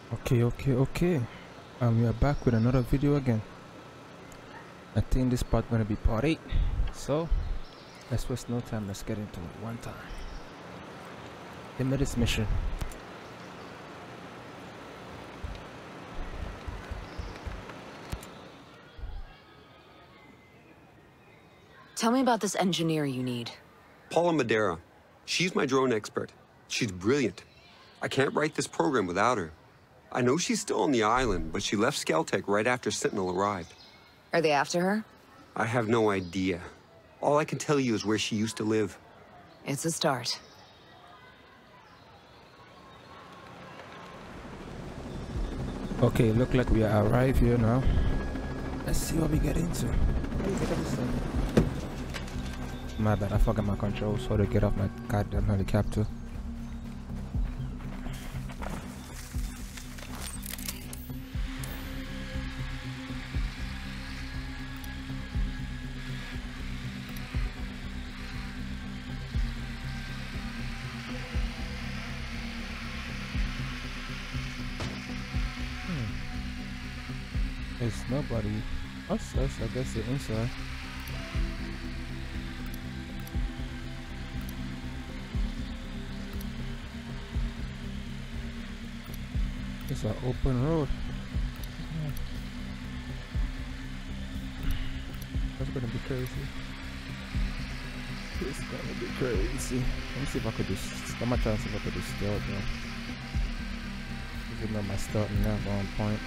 Okay. We are back with another video again. I think this part gonna be part 8. So let's waste no time, let's get into it one time. Give me this mission. Tell me about this engineer you need. Paula Madera. She's my drone expert. She's brilliant. I can't write this program without her. I know she's still on the island, but she left Skeltec right after Sentinel arrived. Are they after her? I have no idea. All I can tell you is where she used to live. It's a start. Okay, look like we are arrived here now. Let's see what we get into. My bad, I forgot my controls, so to get off my goddamn helicopter. There's nobody. Us, I guess they're inside. It's an open road. That's gonna be crazy. It's gonna be crazy. Let me see if I could do. I'm gonna try to see if I could do stealth now. Even though my stealth never on point.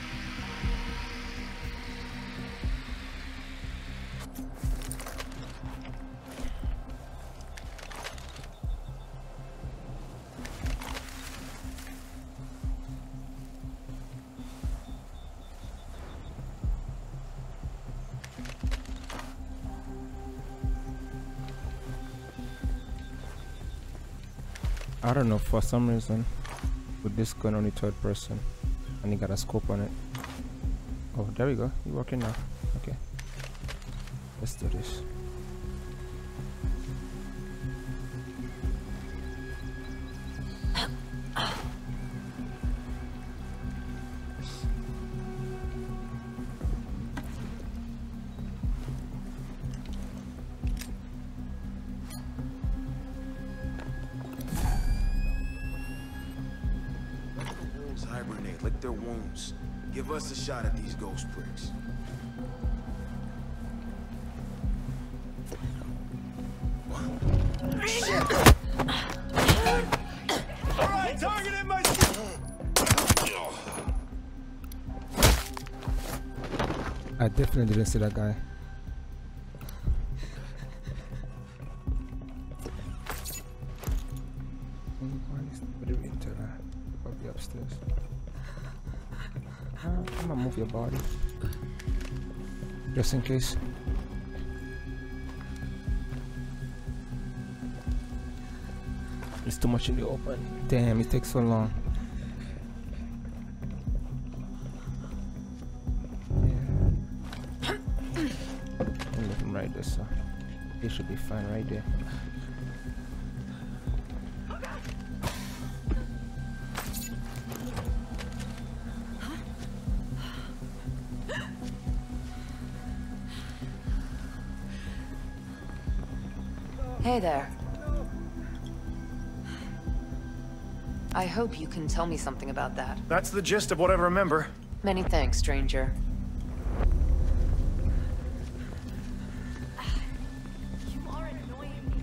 I don't know, for some reason with this gun only third person and you got a scope on it. Oh, there we go, you're working now. Okay, let's do this. Hibernate, lick their wounds. Give us a shot at these ghost pricks. Alright, target in my... I definitely didn't see that guy. Probably upstairs. I'm gonna move your body just in case. It's too much in the open. Damn, it takes so long. Yeah. I'm looking right there, so it should be fine right there. Hey there. I hope you can tell me something about that. That's the gist of what I remember. Many thanks, stranger. You are annoying me.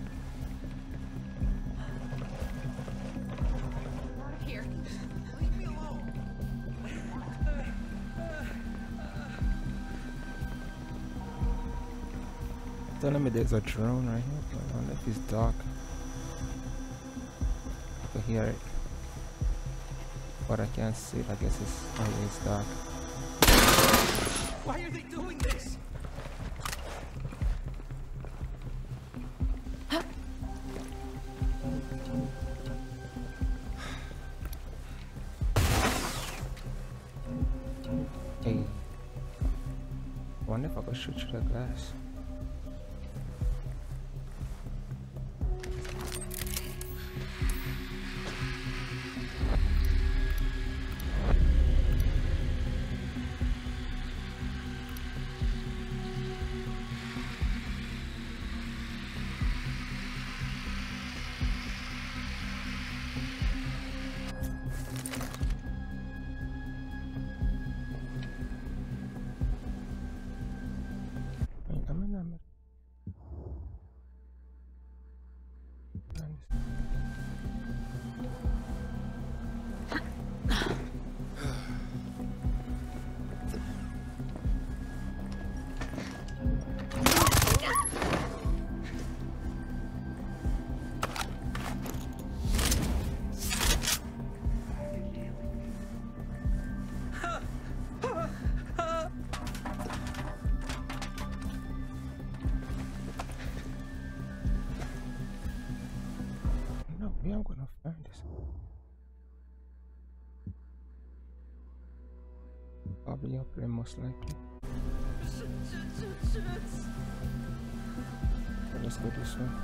Out of here. Leave me alone. Telling me there's a drone right here, but I wonder if it's dark. I can hear it, but I can't see it. I guess it's dark. Why are they doing this? Hey, I wonder if I could shoot through the glass. Probably up there, most likely. So let's go this way.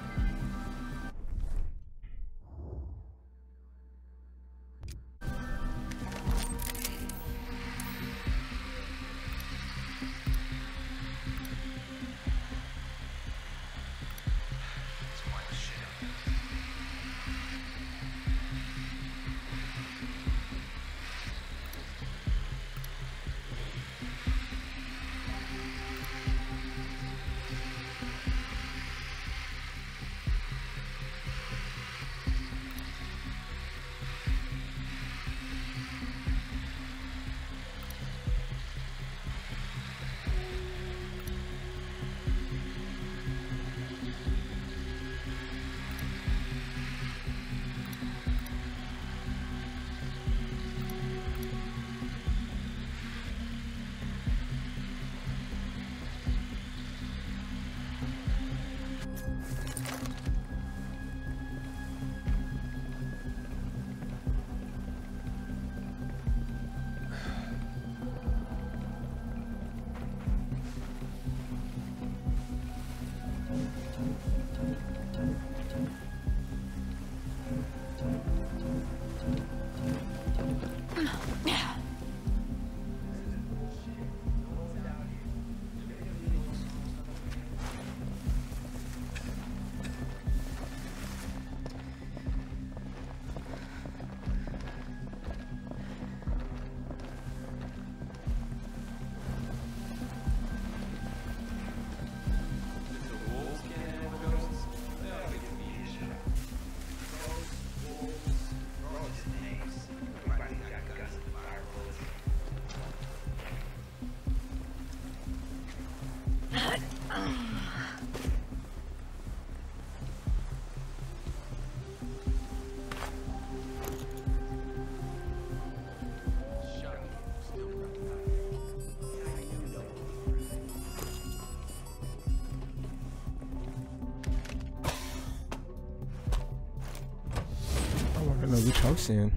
I don't know which house in.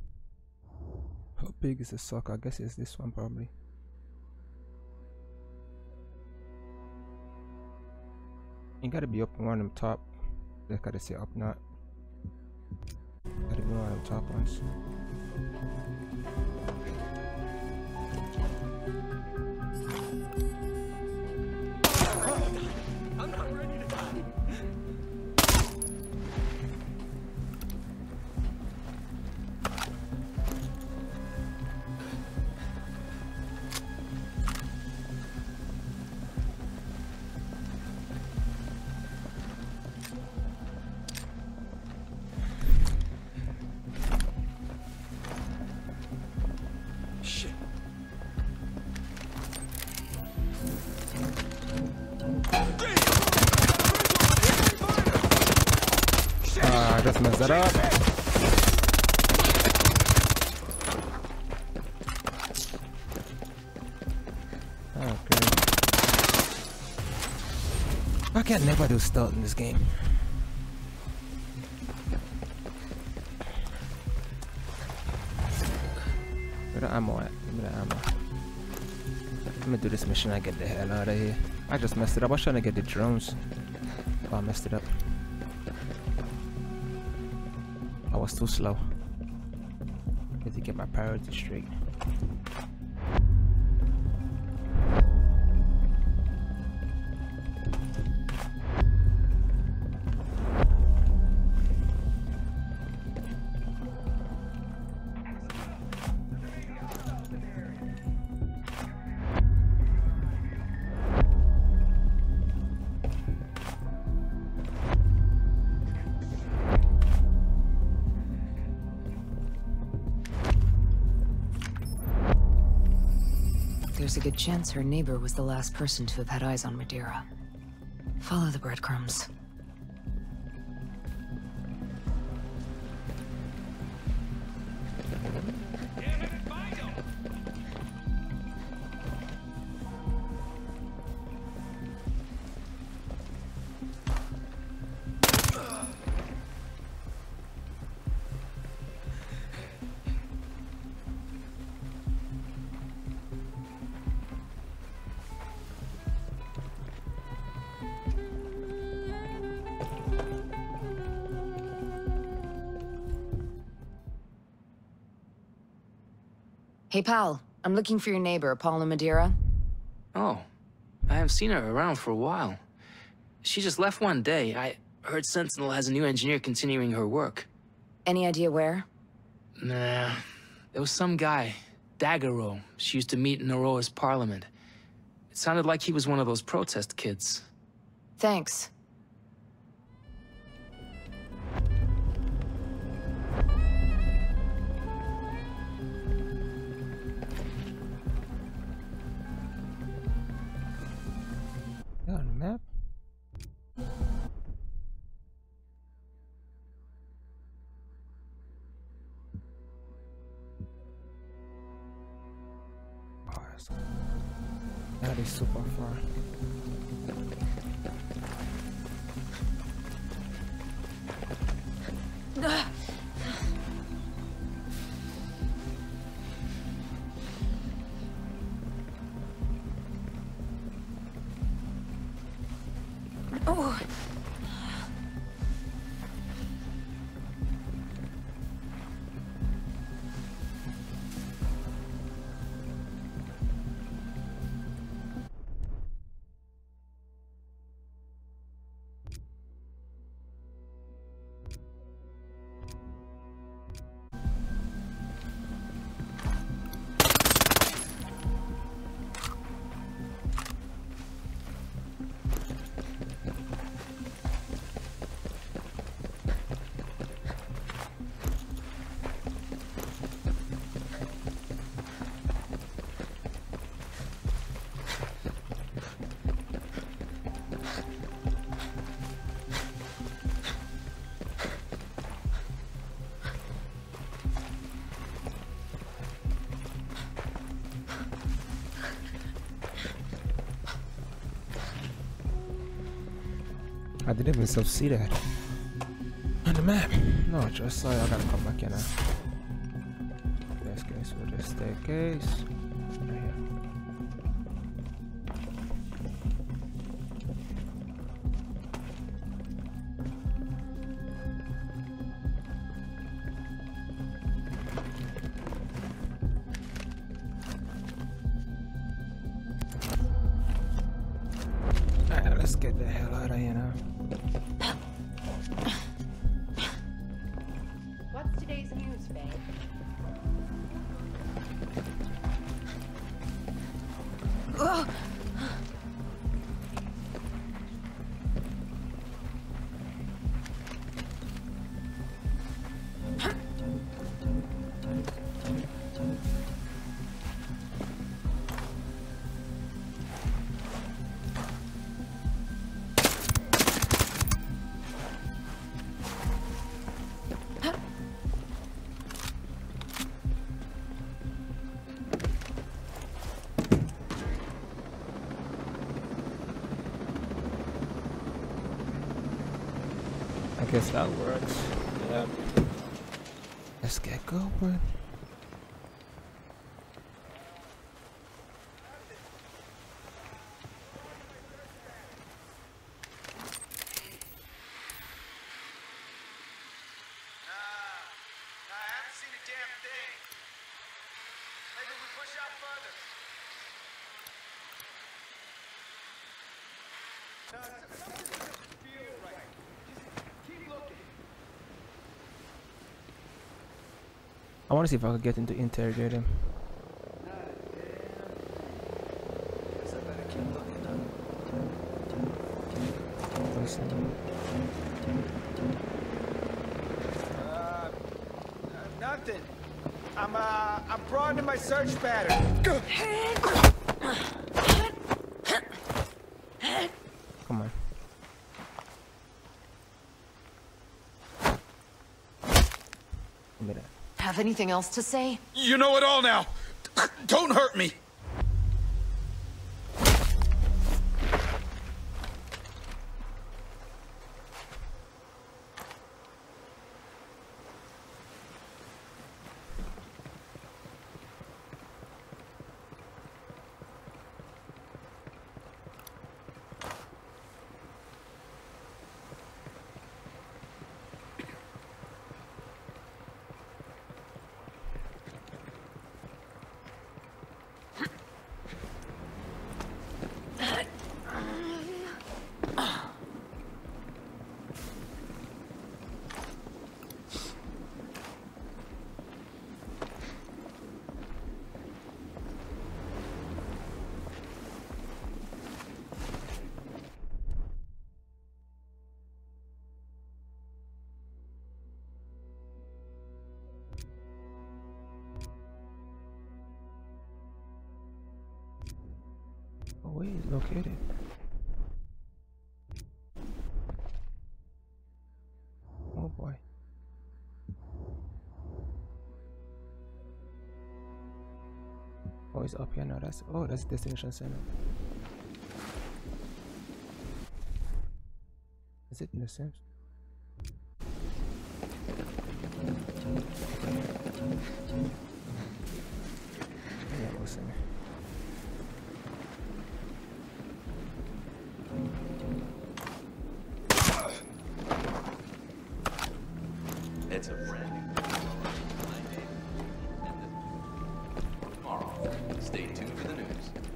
How big is the sock? I guess it's this one probably. You gotta be up on one of them top. They gotta say up not. Gotta be one of them top ones. I'm not ready to die. Just mess that up. Okay. I can never do stealth in this game. Where the ammo at? Give me the ammo. Let me do this mission and get the hell out of here. I just messed it up. I was trying to get the drones. Oh, I messed it up. I was too slow. Need to get my priorities straight. There's a good chance her neighbor was the last person to have had eyes on Madeira. Follow the breadcrumbs. Hey, pal. I'm looking for your neighbor, Paula Madeira. Oh, I haven't seen her around for a while. She just left one day. I heard Sentinel has a new engineer continuing her work. Any idea where? Nah, there was some guy, Daggero. She used to meet in Aurora's parliament. It sounded like he was one of those protest kids. Thanks. On the map. Oh, that is super far. Oh. I didn't even see that on the map. No, just saw it. I gotta come back here now. Let's go through the staircase. Right here. Alright, let's get the hell out of here now. What's today's news, babe? Ugh. I guess that works. Yep. Let's get going. I haven't seen a damn thing. Maybe we push out further. Something doesn't feel right. Just keep looking. I want to see if I could get him to interrogate him. Guess I better keep looking up. Listen. Nothing. I'm broadening my search pattern. Come on. Give me that. Have anything else to say? You know it all now. Don't hurt me. located? Oh boy. Oh, it's up here now. That's destination center. Is it in the Sims? Yeah, listen. It's a brand new tomorrow. Stay tuned for the news.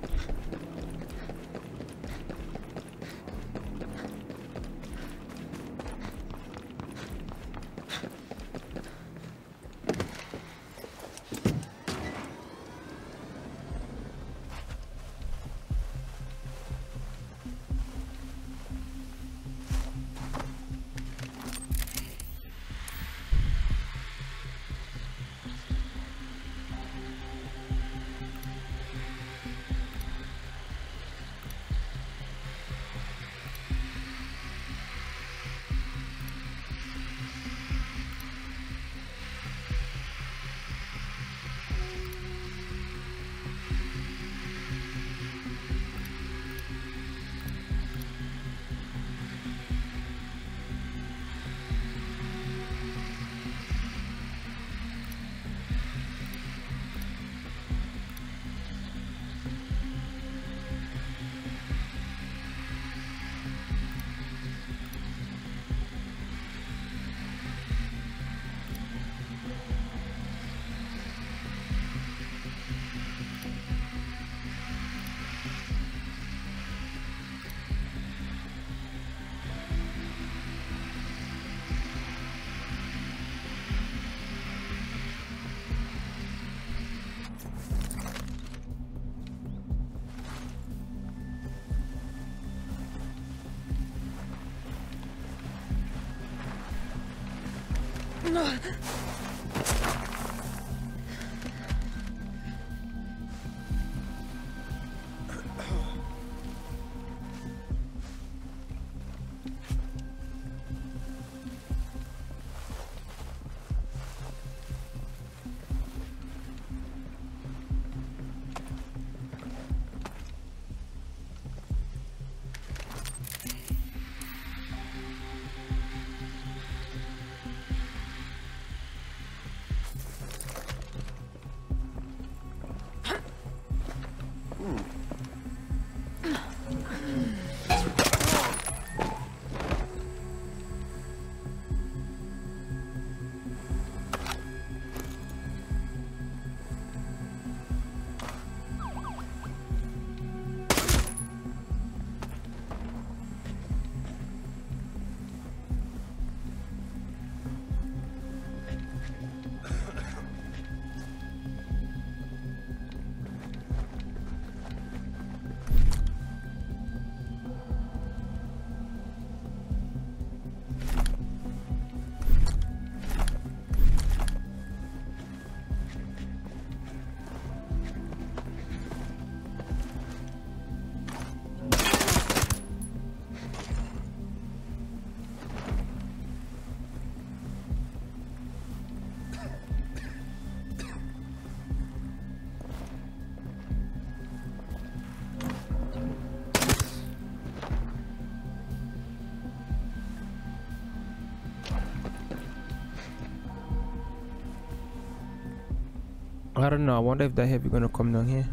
I don't know. I wonder if that heavy gonna come down here.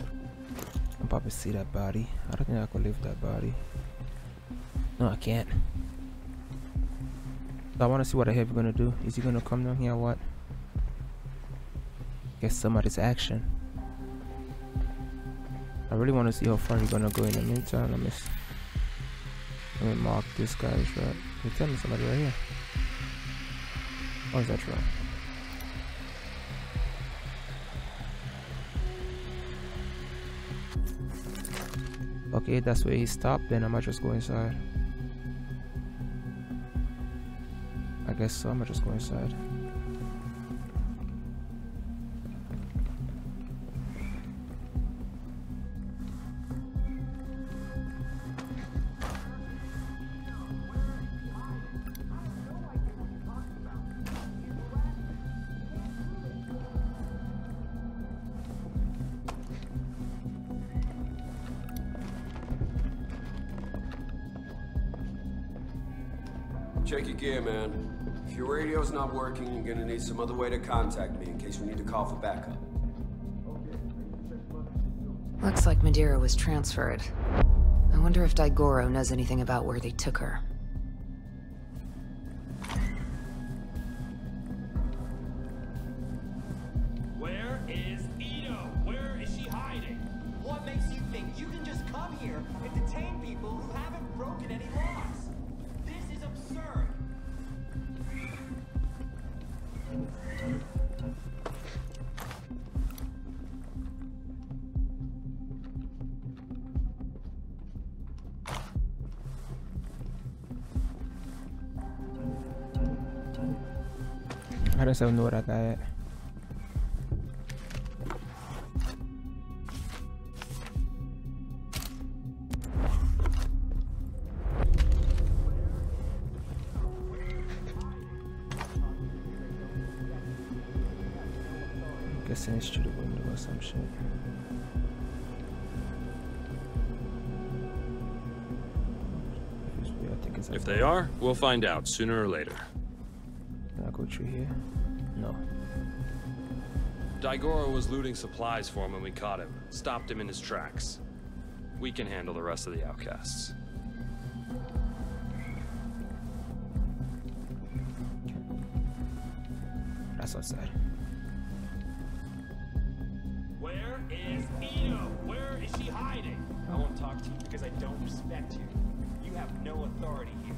I'll probably see that body. I don't think I could lift that body. No, I can't. So I want to see what the heavy gonna do. Is he gonna come down here or what? Guess somebody's action. I really want to see how far he's gonna go in the meantime. Let me mark this guy's right. You tell me somebody right here. Oh, is that right? Okay, that's where he stopped. Then I might just go inside. I guess so. I might just go inside. Check your gear, man. If your radio's not working, you're gonna need some other way to contact me in case we need to call for backup. Looks like Madeira was transferred. I wonder if Daigoro knows anything about where they took her. Where is Ito? Where is she hiding? What makes you think you can just come here and detain people who haven't broken any laws? This is absurd. I just don't know what I got. Guessing it's through the window or some shit. I think it's If they are, we'll find out sooner or later. Can I go through here? No. Daigoro was looting supplies for him when we caught him. Stopped him in his tracks. We can handle the rest of the outcasts. That's outside. Where is Ito? Where is she hiding? I won't talk to you because I don't respect you. You have no authority here.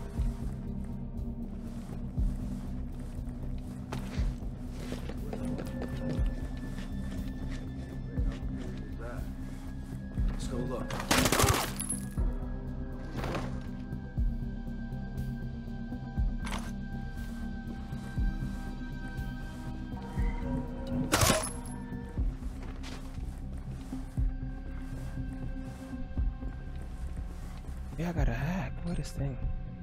Let's go look. Yeah, I got a hack. What is this thing?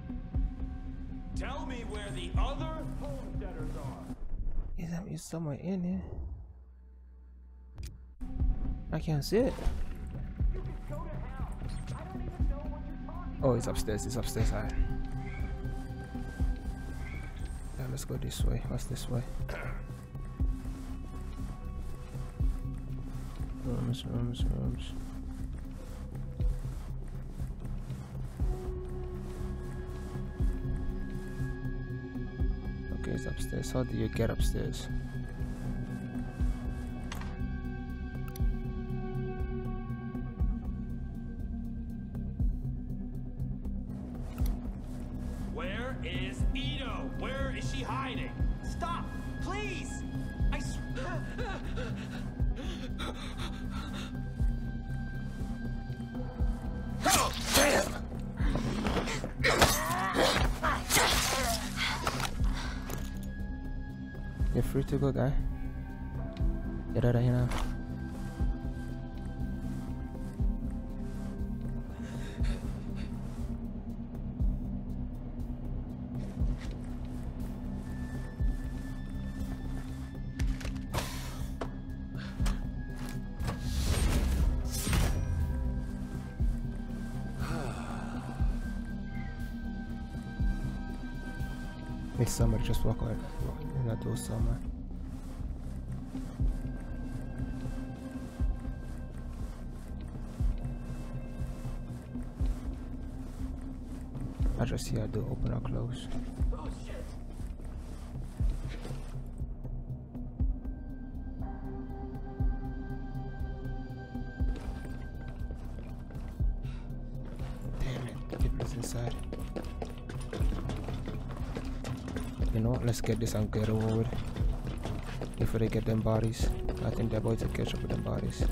Tell me where the other homesteaders are. Is somewhere in here? I can't see it. Oh, it's upstairs. It's upstairs. Alright. Yeah, let's go this way. What's this way? Rooms. Okay, it's upstairs. How do you get upstairs? Where is Ito? Where is she hiding? Stop! Please! I swear. You're free to go, guy. Get out of here now. If somebody just walk out in that door somewhere. I just see a door open or close. Oh shit! Damn it, people's inside. You know what, let's get this and get over with. Before they get them bodies. I think they're about to catch up with them bodies.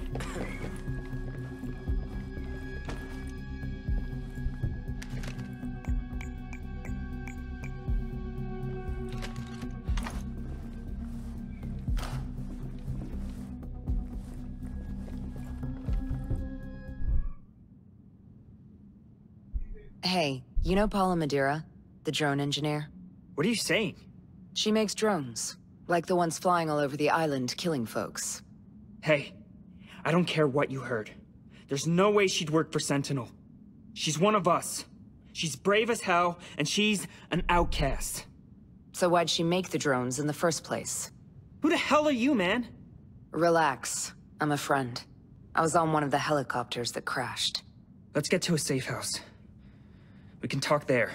Hey, you know Paula Madeira, the drone engineer? What are you saying? She makes drones, like the ones flying all over the island killing folks. Hey, I don't care what you heard. There's no way she'd work for Sentinel. She's one of us. She's brave as hell, and she's an outcast. So why'd she make the drones in the first place? Who the hell are you, man? Relax. I'm a friend. I was on one of the helicopters that crashed. Let's get to a safe house. We can talk there.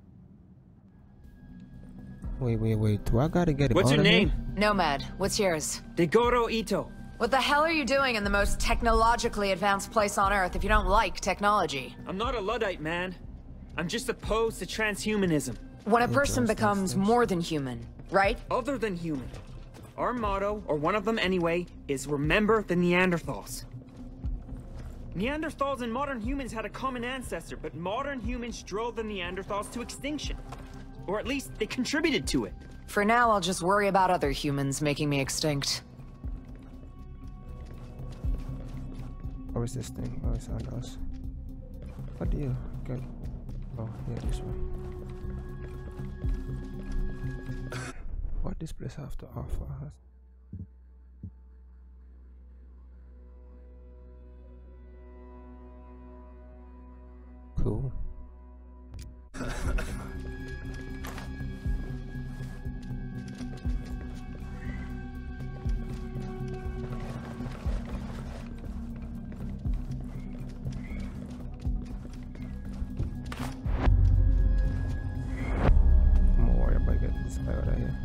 Wait. Do I gotta get it? What's your name? Nomad. What's yours? Degoro Ito. What the hell are you doing in the most technologically advanced place on Earth if you don't like technology? I'm not a Luddite, man. I'm just opposed to transhumanism. When a person becomes more than human, right? Other than human. Our motto, or one of them anyway, is remember the Neanderthals. Neanderthals and modern humans had a common ancestor, but modern humans drove the Neanderthals to extinction. Or at least, they contributed to it. For now, I'll just worry about other humans making me extinct. What is this thing? Oh, it's on us. What do you get? Oh, yeah, this one. What this place have to offer us? Cool. I'm worried about getting this guy out of here.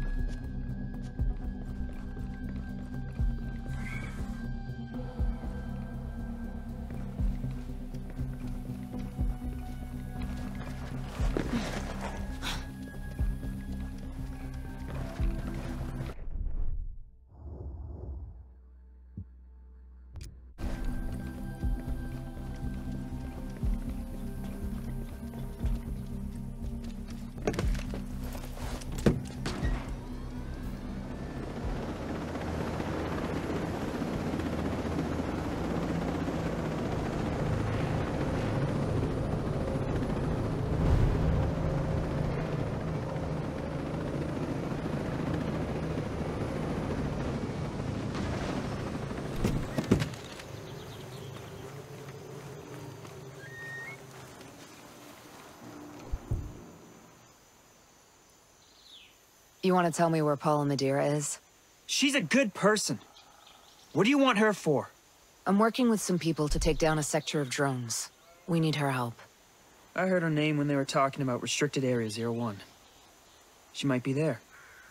You want to tell me where Paula Madeira is? She's a good person. What do you want her for? I'm working with some people to take down a sector of drones. We need her help. I heard her name when they were talking about Restricted Area 01. She might be there.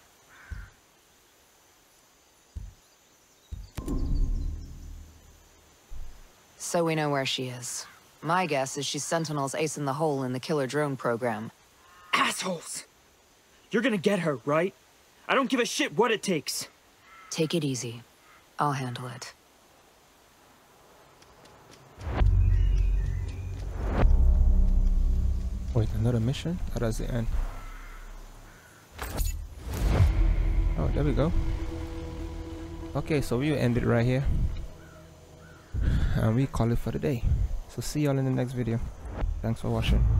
So we know where she is. My guess is she's Sentinel's ace in the hole in the killer drone program. Assholes! You're gonna get her, right? I don't give a shit what it takes. Take it easy. I'll handle it. Wait, another mission? How does it end? Oh, there we go. Okay, so we end it right here. And we call it for the day. So see y'all in the next video. Thanks for watching.